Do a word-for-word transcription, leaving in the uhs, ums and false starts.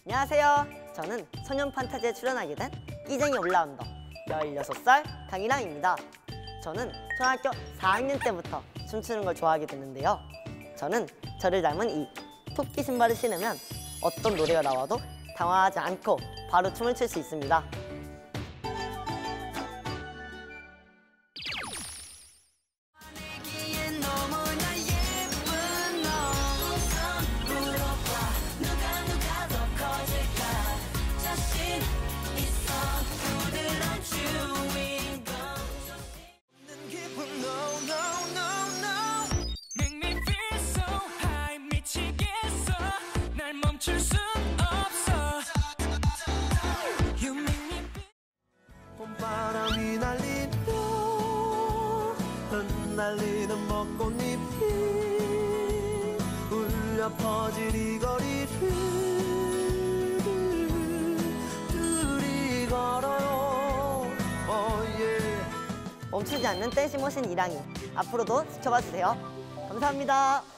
안녕하세요. 저는 소년 판타지에 출연하게 된 끼쟁이 올라운더 열여섯 살 강일항입니다. 저는 초등학교 사 학년 때부터 춤추는 걸 좋아하게 됐는데요. 저는 저를 닮은 이 토끼 신발을 신으면 어떤 노래가 나와도 당황하지 않고 바로 춤을 출 수 있습니다. 봄바람이 날리며 흩날리는 벚꽃잎이 울려 퍼질 이 거리를 둘이 걸어요. oh yeah. 멈추지 않는 댄싱머신 일항이 앞으로도 지켜봐 주세요. 감사합니다.